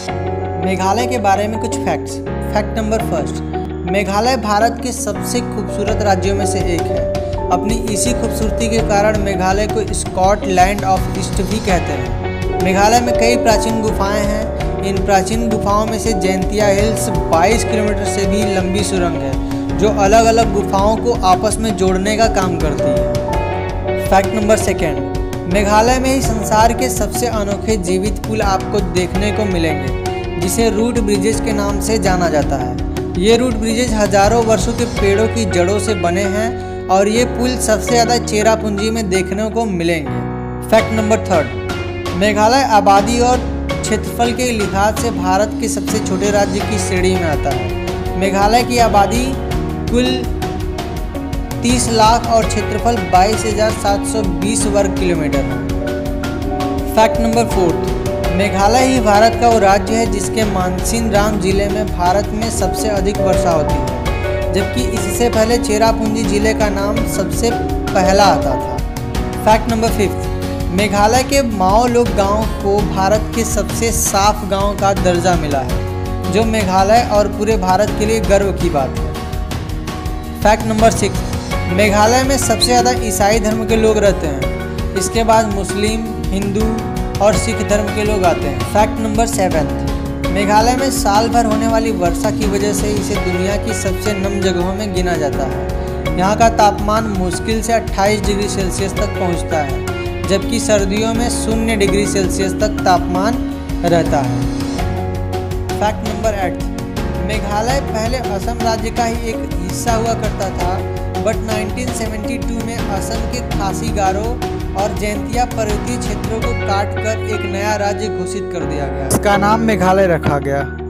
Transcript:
मेघालय के बारे में कुछ facts. Fact number first, Meghalaya Bharat के सबसे खूबसूरत राज्यों में से एक है। अपनी इसी खूबसूरती के कारण मेघालय को स्कॉटलैंड ऑफ ईस्ट भी कहते हैं। मेघालय में कई प्राचीन गुफाएं हैं। इन प्राचीन गुफाओं में से जैंतिया हिल्स 22 किलोमीटर से भी लंबी सुरंग है, जो अलग अलग गुफाओं को आपस में जोड़ने का काम करती है। फैक्ट नंबर सेकेंड, मेघालय में ही संसार के सबसे अनोखे जीवित पुल आपको देखने को मिलेंगे, जिसे रूट ब्रिजेस के नाम से जाना जाता है। ये रूट ब्रिजेस हजारों वर्षों के पेड़ों की जड़ों से बने हैं और ये पुल सबसे ज़्यादा चेरापूंजी में देखने को मिलेंगे। फैक्ट नंबर थर्ड, मेघालय आबादी और क्षेत्रफल के लिहाज से भारत के सबसे छोटे राज्य की श्रेणी में आता है। मेघालय की आबादी कुल 30 लाख और क्षेत्रफल 22,720 वर्ग किलोमीटर है। फैक्ट नंबर फोर्थ, मेघालय ही भारत का वो राज्य है जिसके मानसीनराम जिले में भारत में सबसे अधिक वर्षा होती है, जबकि इससे पहले चेरापूंजी जिले का नाम सबसे पहला आता था। फैक्ट नंबर फिफ्थ, मेघालय के माओ लोग गांव को भारत के सबसे साफ गांव का दर्जा मिला है, जो मेघालय और पूरे भारत के लिए गर्व की बात है। फैक्ट नंबर सिक्स, मेघालय में सबसे ज़्यादा ईसाई धर्म के लोग रहते हैं। इसके बाद मुस्लिम, हिंदू और सिख धर्म के लोग आते हैं। फैक्ट नंबर सेवेंथ, मेघालय में साल भर होने वाली वर्षा की वजह से इसे दुनिया की सबसे नम जगहों में गिना जाता है। यहाँ का तापमान मुश्किल से 28 डिग्री सेल्सियस तक पहुँचता है, जबकि सर्दियों में 0 डिग्री सेल्सियस तक तापमान रहता है। फैक्ट नंबर 8, मेघालय पहले असम राज्य का ही एक हिस्सा हुआ करता था, बट 1972 में असम के खासी गारो और जैंतिया पर्वतीय क्षेत्रों को काट कर एक नया राज्य घोषित कर दिया गया। इसका नाम मेघालय रखा गया।